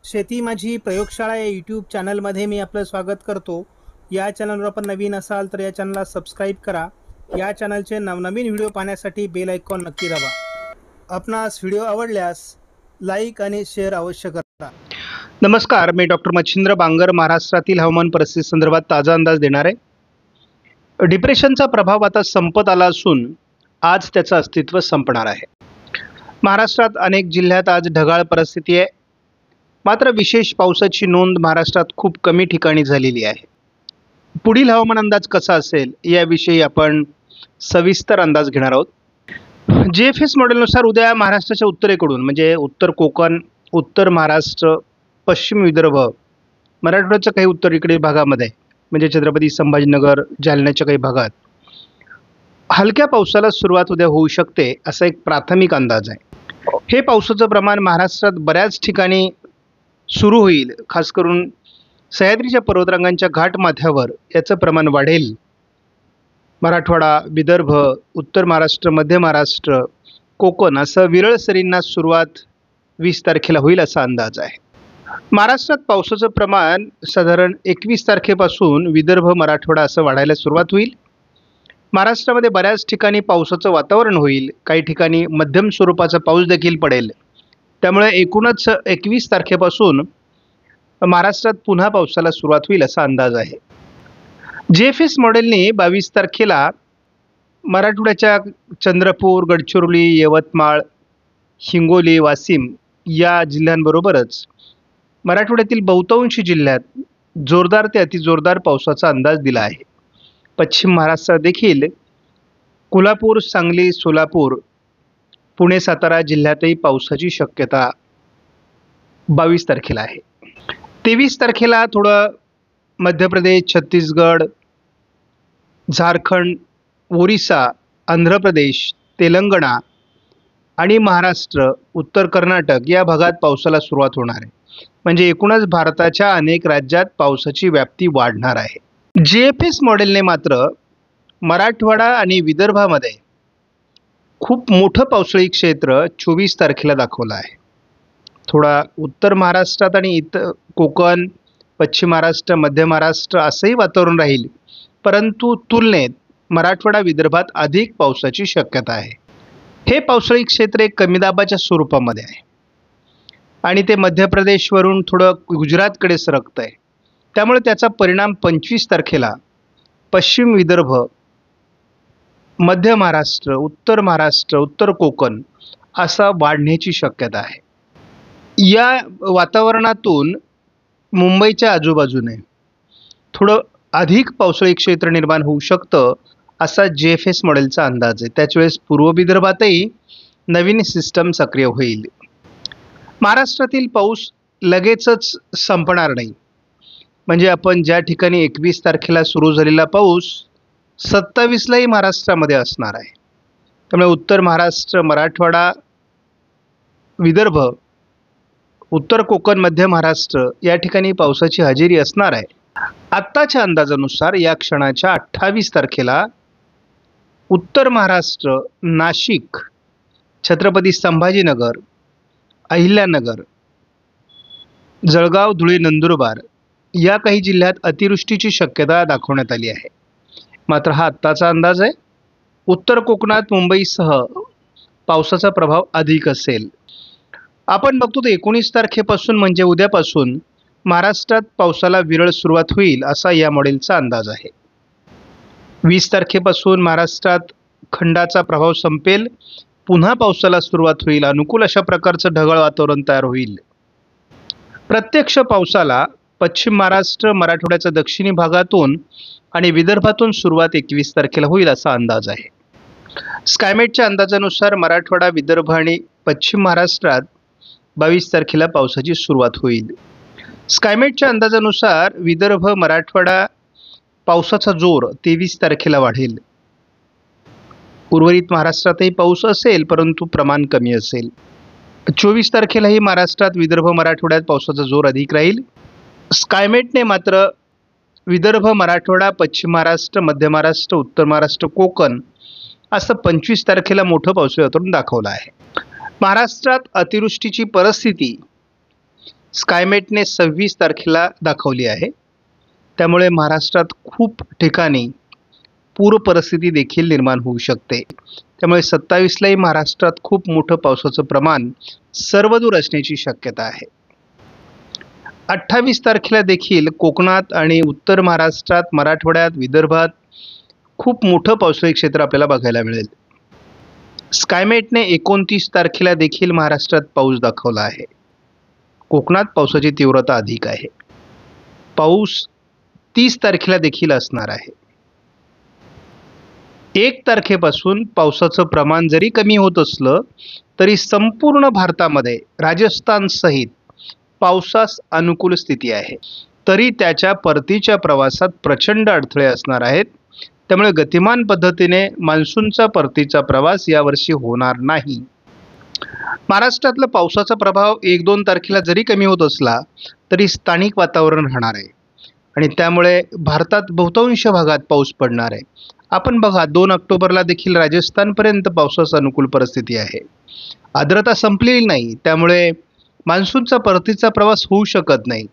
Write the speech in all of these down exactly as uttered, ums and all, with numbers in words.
शेती माझी प्रयोगशाळा या यूट्यूब चॅनलमध्ये मी आपलं स्वागत करतो. या चॅनलवर आपण नवीन असाल तर या चॅनलला सबस्क्राईब करा. या चॅनलचे नवनवीन व्हिडिओ पाहण्यासाठी बेल आयकॉन नक्की दाबा. आपणास व्हिडिओ आवडल्यास लाईक आणि शेअर अवश्य करा. नमस्कार, मी डॉक्टर मच्छिंद्र बांगर महाराष्ट्रातील हवामान परिस्थिती संदर्भात ताजा अंदाज देणार आहे. डिप्रेशनचा प्रभाव आता संपत आला असून आज त्याचं अस्तित्व संपणार आहे. महाराष्ट्रात अनेक जिल्ह्यात आज ढगाळ परिस्थिती आहे. मात्र विशेष पावसाची नोंद महाराष्ट्रात खूप कमी ठिकाणी झालेली आहे. पुढील हवामान अंदाज कसा असेल याविषयी आपण सविस्तर अंदाज घेणार आहोत. जी एफ एस मॉडेलनुसार उद्या महाराष्ट्राच्या उत्तरेकडून म्हणजे उत्तर कोकण, उत्तर महाराष्ट्र, पश्चिम विदर्भ, मराठवाड्याच्या काही उत्तरेकडील भागामध्ये म्हणजे छत्रपती संभाजीनगर, जालन्याच्या काही भागात हलक्या पावसाला सुरुवात उद्या होऊ शकते असा एक प्राथमिक अंदाज आहे. हे पावसाचं प्रमाण महाराष्ट्रात बऱ्याच ठिकाणी सुरू होईल. खास करून सह्याद्रीच्या पर्वतरांगांच्या घाटमाथ्यावर याचं प्रमाण वाढेल. मराठवाडा, विदर्भ, उत्तर महाराष्ट्र, मध्य महाराष्ट्र, कोकण असं विरळ सरींना सुरुवात वीस तारखेला होईल असा अंदाज आहे. महाराष्ट्रात पावसाचं प्रमाण साधारण एकवीस तारखेपासून विदर्भ, मराठवाडा असं वाढायला सुरुवात होईल. महाराष्ट्रामध्ये बऱ्याच ठिकाणी पावसाचं वातावरण होईल. काही ठिकाणी मध्यम स्वरूपाचा पाऊस देखील पडेल. त्यामुळे एकूणच एकवीस तारखेपासून महाराष्ट्रात पुन्हा पावसाला सुरुवात होईल असा अंदाज आहे. जी एफ एस मॉडेलने बावीस तारखेला मराठवाड्याच्या चंद्रपूर, गडचिरोली, यवतमाळ, हिंगोली, वाशिम या जिल्ह्यांबरोबरच मराठवाड्यातील बहुतांशी जिल्ह्यात जोरदार ते अतिजोरदार पावसाचा अंदाज दिला आहे. पश्चिम महाराष्ट्रात देखील कोल्हापूर, सांगली, सोलापूर, पुणे, सातारा जिल्ह्यातही पावसाची शक्यता बावीस तारखेला आहे. तेवीस तारखेला थोडं मध्य प्रदेश, छत्तीसगड, झारखंड, ओरिसा, आंध्र प्रदेश, तेलंगणा आणि महाराष्ट्र, उत्तर कर्नाटक या भागात पावसाला सुरुवात होणार आहे. म्हणजे एकूणच भारताच्या अनेक राज्यात पावसाची व्याप्ती वाढणार आहे. जी एफ एस मॉडेलने मात्र मराठवाडा आणि विदर्भामध्ये खूप मोठं पावसाळी क्षेत्र चोवीस तारखेला दाखवलं आहे. थोडा उत्तर महाराष्ट्रात आणि इतर कोकण, पश्चिम महाराष्ट्र, मध्य महाराष्ट्र असंही वातावरण राहील. परंतु तुलनेत मराठवाडा, विदर्भात अधिक पावसाची शक्यता आहे. हे पावसाळी क्षेत्र एक कमी दाबाच्या स्वरूपामध्ये आहे आणि ते मध्य प्रदेशवरून थोडं गुजरातकडे सरकतं आहे. त्यामुळे त्याचा परिणाम पंचवीस तारखेला पश्चिम विदर्भ, मध्य महाराष्ट्र, उत्तर महाराष्ट्र, उत्तर कोकण असा वाढण्याची शक्यता आहे. या वातावरणातून मुंबईच्या आजूबाजूने थोडं अधिक पावसाळी क्षेत्र निर्माण होऊ शकतं असा जी एफ एस मॉडेलचा अंदाज आहे. त्याच वेळेस पूर्व विदर्भातही नवीन सिस्टम सक्रिय होईल. महाराष्ट्रातील पाऊस लगेचच संपणार नाही. म्हणजे आपण ज्या ठिकाणी एकवीस तारखेला सुरू झालेला पाऊस सत्तावीसलाही महाराष्ट्रामध्ये असणार आहे. त्यामुळे उत्तर महाराष्ट्र, मराठवाडा, विदर्भ, उत्तर कोकण, मध्य महाराष्ट्र या ठिकाणी पावसाची हजेरी असणार आहे. आत्ताच्या अंदाजानुसार या क्षणाच्या अठ्ठावीस तारखेला उत्तर महाराष्ट्र, नाशिक, छत्रपती संभाजीनगर, अहिल्यानगर, जळगाव, धुळे, नंदुरबार या काही जिल्ह्यात अतिवृष्टीची शक्यता दाखवण्यात आली आहे. मात्र हा आत्ताचा अंदाज आहे. उत्तर कोकणात मुंबईसह पावसाचा प्रभाव अधिक असेल. आपण बघतो तर एकोणीस तारखेपासून म्हणजे उद्यापासून महाराष्ट्रात पावसाला विरळ सुरुवात होईल असा या मॉडेलचा अंदाज आहे. वीस तारखेपासून महाराष्ट्रात खंडाचा प्रभाव संपेल. पुन्हा पावसाला सुरुवात होईल. अनुकूल अशा प्रकारचं ढगाळ वातावरण तयार होईल. प्रत्यक्ष पावसाला पश्चिम महाराष्ट्र, मराठवाड्याच्या दक्षिणी भागातून आणि विदर्भातून सुरुवात एकवीस तारखेला होईल असा अंदाज आहे. स्कायमेटच्या अंदाजानुसार मराठवाडा, विदर्भ आणि पश्चिम महाराष्ट्रात बावीस तारखेला पावसाची सुरुवात होईल. स्कायमेटच्या अंदाजानुसार विदर्भ, मराठवाडा पावसाचा जोर तेवीस तारखेला वाढेल. उर्वरित महाराष्ट्रातही पाऊस असेल परंतु प्रमाण कमी असेल. चोवीस तारखेलाही महाराष्ट्रात, विदर्भ, मराठवाड्यात पावसाचा जोर अधिक राहील. स्कायमेटने मात्र विदर्भ, मराठवाडा, पश्चिम महाराष्ट्र, मध्य महाराष्ट्र, उत्तर महाराष्ट्र, कोकण असं पंचवीस तारखेला मोठं पावसाळी वातावरण दाखवलं आहे. महाराष्ट्रात अतिवृष्टीची परिस्थिती स्कायमेटने सव्वीस तारखेला दाखवली आहे. त्यामुळे महाराष्ट्रात खूप ठिकाणी पूर परिस्थिती देखील निर्माण होऊ शकते. त्यामुळे सत्तावीसलाही महाराष्ट्रात खूप मोठं पावसाचं प्रमाण सर्वदूर असण्याची शक्यता आहे. अठ्ठावीस तारखेला देखील कोकणात आणि उत्तर महाराष्ट्रात, मराठवाड्यात, विदर्भात खूप मोठं पावसाळी क्षेत्र आपल्याला बघायला मिळेल. स्कायमेटने एकोणतीस तारखेला देखील महाराष्ट्रात पाऊस दाखवला आहे. कोकणात पावसाची तीव्रता अधिक आहे. पाऊस तीस तारखेला देखील असणार आहे. एक तारखेपासून पावसाचं प्रमाण जरी कमी होत असलं तरी संपूर्ण भारतामध्ये राजस्थान सहित पावसास अनुकूल स्थिती आहे. तरी त्याच्या परतीच्या प्रवासात प्रचंड अडथळे असणार आहेत. त्यामुळे गतिमान पद्धतीने मान्सूनचा परतीचा प्रवास यावर्षी होणार नाही. महाराष्ट्रातला पावसाचा प्रभाव एक दोन तारखेला जरी कमी होत असला तरी स्थानिक वातावरण राहणार आहे आणि त्यामुळे भारतात बहुतांश भागात पाऊस पडणार आहे. आपण बघा, दोन ऑक्टोबरला देखील राजस्थानपर्यंत पावसास अनुकूल परिस्थिती आहे. आर्द्रता संपलेली नाही, त्यामुळे मान्सूनचा परतीचा प्रवास होऊ शकत नाही.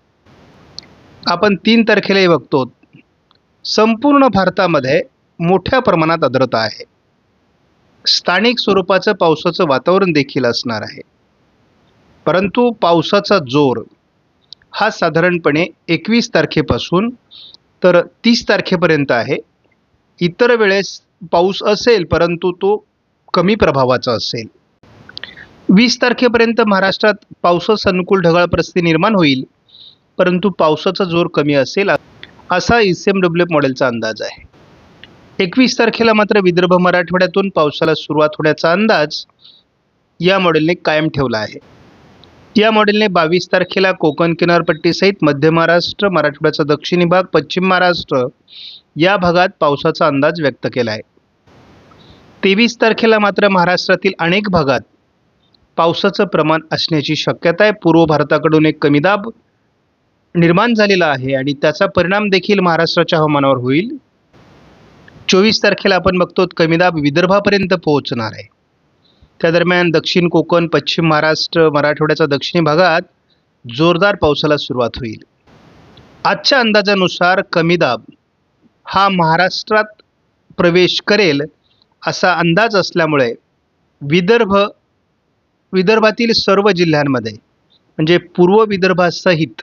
आपण तीन तारखेलाही बघतो, संपूर्ण भारतामध्ये मोठ्या प्रमाणात आर्द्रता आहे. स्थानिक स्वरूपाचं पावसाचं वातावरण देखील असणार आहे. परंतु पावसाचा जोर हा साधारणपणे एकवीस तारखेपासून तर तीस तारखेपर्यंत आहे. इतर वेळेस पाऊस असेल, परंतु तो कमी प्रभावाचा असेल. वीस तारखेपर्यंत महाराष्ट्रात पावसास अनुकूल ढगाळ परिस्थिती निर्माण होईल, परंतु पावसाचा जोर कमी असेल असा E C M W F मॉडेलचा अंदाज आहे. एकवीस तारखेला मात्र विदर्भ मराठवाड्यातून पावसाला सुरुवात होण्याचा अंदाज या मॉडेलने कायम ठेवला आहे. या मॉडेलने बावीस तारखेला कोकण किनारपट्टीसहित मध्य महाराष्ट्र, मराठवाड्याचा दक्षिणी भाग, पश्चिम महाराष्ट्र या भागात पावसाचा अंदाज व्यक्त केला आहे. तेवीस तारखेला मात्र महाराष्ट्रातील अनेक भागात पावसाचं प्रमाण असण्याची शक्यता आहे. पूर्व भारताकडून एक कमी दाब निर्माण झालेला आहे आणि त्याचा परिणाम देखील महाराष्ट्राच्या हवामानावर होईल. चोवीस तारखेला आपण बघतो कमी दाब विदर्भापर्यंत पोहोचणार आहे. त्या दरम्यान दक्षिण कोकण, पश्चिम महाराष्ट्र, मराठवाड्याच्या दक्षिणी भागात जोरदार पावसाला सुरुवात होईल. आजच्या अंदाजानुसार कमी दाब हा महाराष्ट्रात प्रवेश करेल असा अंदाज असल्यामुळे विदर्भ विदर्भातील सर्व जिल्ह्यांमध्ये म्हणजे पूर्व विदर्भासहित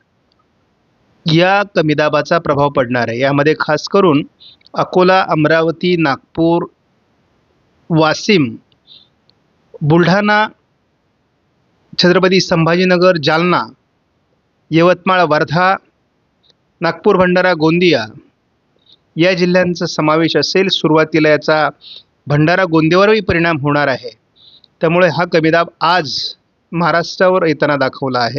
या कमी दाबाचा प्रभाव पडणार आहे. यामध्ये खास करून अकोला, अमरावती, नागपूर, वाशिम, बुलढाणा, छत्रपती संभाजीनगर, जालना, यवतमाळ, वर्धा, नागपूर, भंडारा, गोंदिया या जिल्ह्यांचा समावेश असेल. सुरुवातीला याचा भंडारा, गोंदियावरही परिणाम होणार आहे. त्यामुळे हा कमी दाब आज महाराष्ट्रावर येताना दाखवला आहे.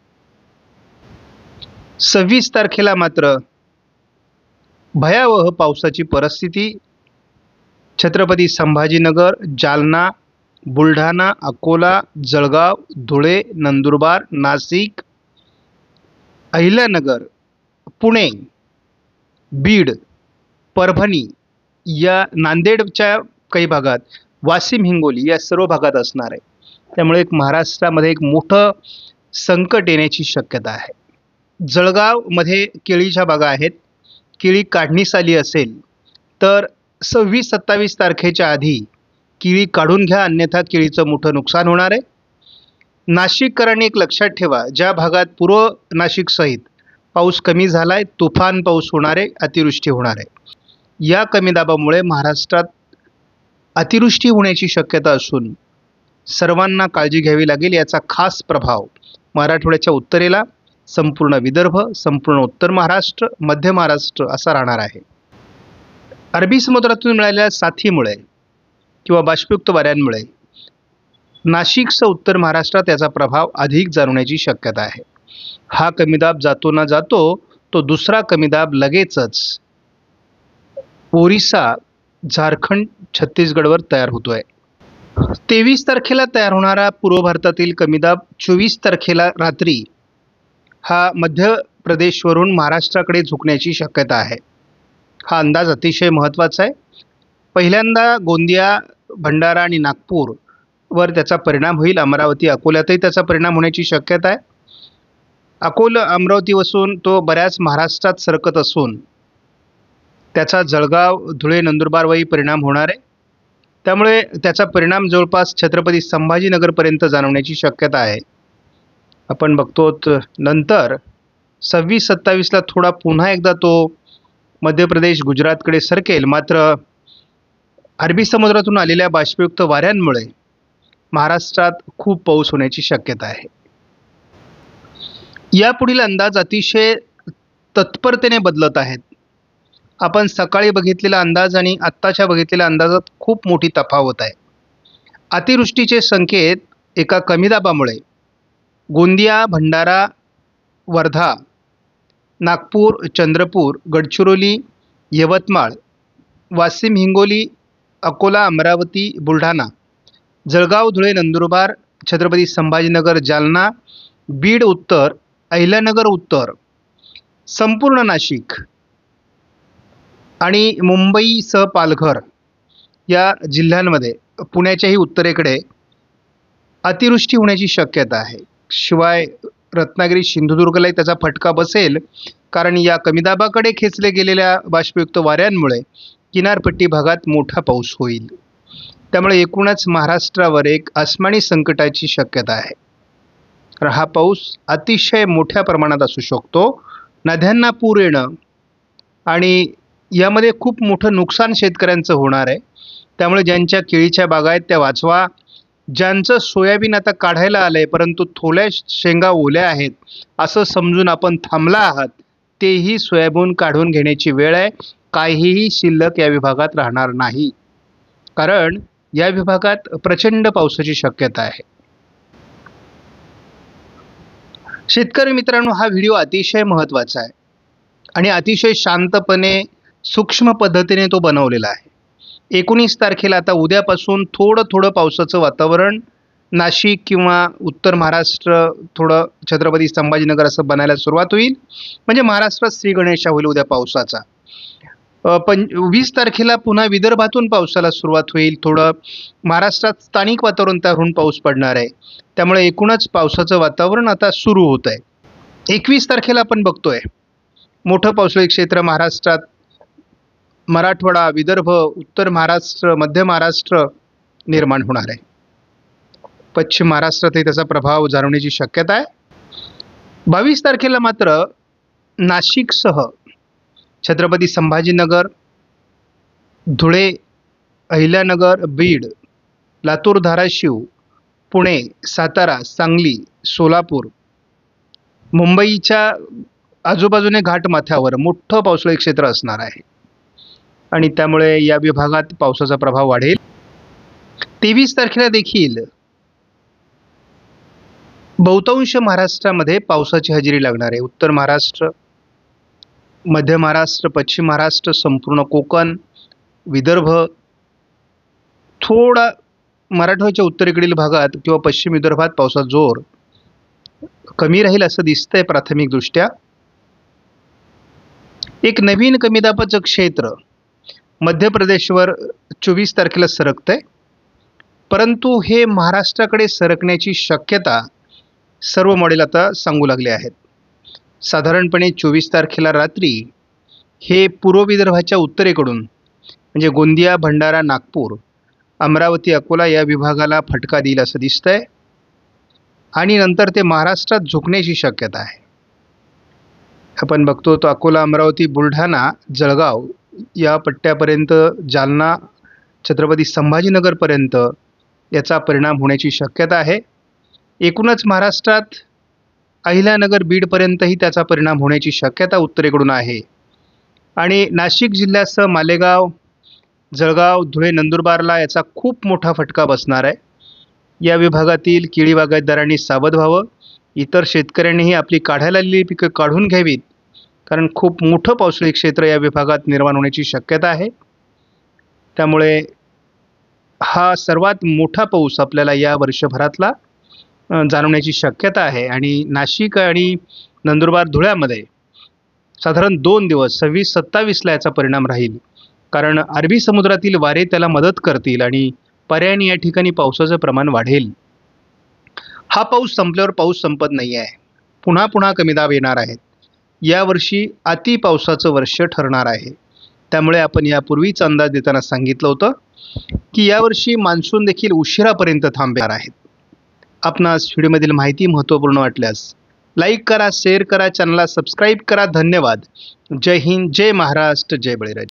सव्वीस तारखेला मात्र भयावह पावसाची परिस्थिती छत्रपती संभाजीनगर, जालना, बुलढाणा, अकोला, जळगाव, धुळे, नंदुरबार, नाशिक, अहिल्यानगर, पुणे, बीड, परभणी या नांदेडच्या काही भागात, वाशिम, हिंगोली या सर्व भागात असणार आहे. त्यामुळे एक महाराष्ट्रामध्ये एक मोठं संकट येण्याची शक्यता आहे. जळगावमध्ये केळीच्या बागा आहेत. केळी काढणीस आली असेल तर सव्वीस सत्तावीस तारखेच्या आधी केळी काढून घ्या, अन्यथा केळीचं मोठं नुकसान होणार आहे. नाशिककरांनी एक लक्षात ठेवा, ज्या भागात पूर्व नाशिकसहित पाऊस कमी झाला आहे, तुफान पाऊस होणार आहे, अतिवृष्टी होणार आहे. या कमी दाबामुळे महाराष्ट्रात अतिवृष्टी होण्याची शक्यता असून सर्वांना काळजी घ्यावी लागेल. याचा खास प्रभाव मराठवाड्याच्या उत्तरेला, संपूर्ण विदर्भ, संपूर्ण उत्तर महाराष्ट्र, मध्य महाराष्ट्र असा राहणार आहे. अरबी समुद्रातून मिळालेल्या साथीमुळे किंवा बाष्पयुक्त वाऱ्यांमुळे नाशिकसह उत्तर महाराष्ट्रात याचा प्रभाव अधिक जाणवण्याची शक्यता आहे. हा कमी दाब जातो ना जातो तो दुसरा कमी दाब लगेचच ओरिसा, झारखंड, छत्तीसगडवर तयार होतोय. तेवीस तारखेला तयार होणारा पूर्व भारतातील कमी दाब चोवीस तारखेला रात्री हा मध्य प्रदेशवरून महाराष्ट्राकडे झुकण्याची शक्यता आहे. हा अंदाज अतिशय महत्त्वाचा आहे. पहिल्यांदा गोंदिया, भंडारा आणि नागपूरवर त्याचा परिणाम होईल. अमरावती, अकोल्यातही त्याचा परिणाम होण्याची शक्यता आहे. अकोला अमरावतीपासून तो बऱ्याच महाराष्ट्रात सरकत असून त्याचा जळगाव धुळे नंदुरबारवरही परिणाम होणार आहे. त्यामुळे त्याचा परिणाम जवळपास छत्रपती संभाजीनगरपर्यंत जाणवण्याची शक्यता आहे. आपण बघतो त- नंतर सव्वीस सत्तावीसला थोडा पुन्हा एकदा तो मध्य प्रदेश गुजरातकडे सरकेल. मात्र अरबी समुद्रातून आलेल्या बाष्पयुक्त वाऱ्यांमुळे महाराष्ट्रात खूप पाऊस होण्याची शक्यता आहे. यापुढील अंदाज अतिशय तत्परतेने बदलत आहेत. आपण सकाळी बघितलेला अंदाज आणि आत्ताच्या बघितलेल्या अंदाजात खूप मोठी तफावत आहे. अतिवृष्टीचे संकेत एका कमी दाबामुळे गोंदिया, भंडारा, वर्धा, नागपूर, चंद्रपूर, गडचिरोली, यवतमाळ, वाशिम, हिंगोली, अकोला, अमरावती, बुलढाणा, जळगाव, धुळे, नंदुरबार, छत्रपती संभाजीनगर, जालना, बीड उत्तर, अहिल्यानगर उत्तर, संपूर्ण नाशिक आणि मुंबईसह पालघर या जिल्ह्यांमध्ये पुण्याच्याही उत्तरेकडे अतिवृष्टी होण्याची शक्यता आहे. शिवाय रत्नागिरी, सिंधुदुर्गलाही त्याचा फटका बसेल, कारण या कमीदाबाकडे खेचले गेलेल्या बाष्पयुक्त वाऱ्यांमुळे किनारपट्टी भागात मोठा पाऊस होईल. त्यामुळे एकूणच महाराष्ट्रावर एक आसमानी संकटाची शक्यता आहे. तर हा पाऊस अतिशय मोठ्या प्रमाणात असू शकतो. नद्यांना पूर येणं आणि यामध्ये खूप मोठं नुकसान शेतकऱ्यांचं होणार आहे. त्यामुळे ज्यांच्या केळीच्या बागा आहेत त्या वाचवा. ज्यांचं सोयाबीन आता काढायला आलं आहे परंतु थोड्या शेंगा ओल्या आहेत असं समजून आपण थांबला आहात, तेही सोयाबीन काढून घेण्याची वेळ आहे. काहीही शिल्लक या विभागात राहणार नाही, कारण या विभागात प्रचंड पावसाची शक्यता आहे. शेतकरी मित्रांनो, हा व्हिडिओ अतिशय महत्त्वाचा आहे आणि अतिशय शांतपणे सूक्ष्म पद्धतीने तो बनवलेला आहे. एकोणीस तारखेला आता उद्यापासून थोडं थोडं पावसाचं वातावरण नाशिक किंवा उत्तर महाराष्ट्र, थोडं छत्रपती संभाजीनगर असं बनायला सुरुवात होईल. म्हणजे महाराष्ट्रात श्री गणेशा होईल उद्या पावसाचा. अ, पं वीस तारखेला पुन्हा विदर्भातून पावसाला सुरुवात होईल. थोडं महाराष्ट्रात स्थानिक वातावरण तयार होऊन पाऊस पडणार आहे. त्यामुळे एकूणच पावसाचं वातावरण आता सुरू होत आहे. एकवीस तारखेला आपण बघतोय मोठं पावसाळी क्षेत्र महाराष्ट्रात, मराठवाडा, विदर्भ, उत्तर महाराष्ट्र, मध्य महाराष्ट्र निर्माण होणार आहे. पश्चिम महाराष्ट्रातही त्याचा प्रभाव जाणवण्याची शक्यता आहे. बावीस तारखेला मात्र नाशिकसह छत्रपती संभाजीनगर, धुळे, अहिल्यानगर, बीड, लातूर, धाराशिव, पुणे, सातारा, सांगली, सोलापूर, मुंबईच्या आजूबाजूने घाटमाथ्यावर मोठं पावसाळी क्षेत्र असणार आहे आणि त्यामुळे या विभागात पावसाचा प्रभाव वाढेल. तेवीस तारखेला देखील बहुतांश महाराष्ट्रामध्ये पावसाची हजेरी लागणार आहे. उत्तर महाराष्ट्र, मध्य महाराष्ट्र, पश्चिम महाराष्ट्र, संपूर्ण कोकण, विदर्भ, थोडा मराठवाड्याच्या उत्तरेकडील भागात किंवा पश्चिम विदर्भात पावसाचा जोर कमी राहील असं दिसतंय प्राथमिकदृष्ट्या. एक नवीन कमी दाबाचं क्षेत्र मध्य प्रदेशवर चोवीस तारखेला सरकतंय, परंतु हे महाराष्ट्राकडे सरकण्याची शक्यता सर्व मॉडेल आता सांगू लागले आहेत. साधारणपणे चोवीस तारखेला रात्री हे पूर्व विदर्भाच्या उत्तरेकडून म्हणजे गोंदिया, भंडारा, नागपूर, अमरावती, अकोला या विभागाला फटका देईल असं दिसतंय आणि नंतर ते महाराष्ट्रात झुकण्याची शक्यता आहे. आपण बघतो तो अकोला, अमरावती, बुलढाणा, जळगाव या पट्ट्यापर्यंत, जालना, छत्रपती संभाजीनगरपर्यंत याचा परिणाम होण्याची शक्यता आहे. एकूणच महाराष्ट्रात अहिल्यानगर, बीडपर्यंतही त्याचा परिणाम होण्याची शक्यता उत्तरेकडून आहे आणि नाशिक जिल्ह्यासह मालेगाव, जळगाव, धुळे, नंदुरबारला याचा खूप मोठा फटका बसणार आहे. या विभागातील केळी बागायतदारांनी सावध व्हावं. इतर शेतकऱ्यांनीही आपली काढायला आलेली पिकं काढून घ्यावीत, कारण खूप मोठं पावसाळी क्षेत्र या विभागात निर्माण होण्याची शक्यता आहे. त्यामुळे हा सर्वात मोठा पाऊस आपल्याला या वर्षभरातला अ, जाणवण्याची शक्यता आहे आणि नाशिक आणि नंदुरबार, धुळ्यामध्ये साधारण दोन दिवस सव्वीस सत्तावीसला याचा परिणाम राहील, कारण अरबी समुद्रातील वारे त्याला मदत करतील आणि पर्यायाने या ठिकाणी पावसाचं प्रमाण वाढेल. हा पाऊस संपल्यावर पाऊस संपत नाही आहे. पुन्हा पुन्हा कमी दाब येणार आहेत. यावर्षी अति पावसाचं वर्ष ठरणार आहे. त्यामुळे आपण यापूर्वीच अंदाज देताना सांगितलं होतं की यावर्षी मान्सून देखील उशिरापर्यंत थांबणार आहेत. आपणास व्हिडिओमधील माहिती महत्त्वपूर्ण वाटल्यास लाईक करा, शेअर करा, चॅनलला सबस्क्राईब करा. धन्यवाद. जय हिंद, जय महाराष्ट्र, जय बळीराजा.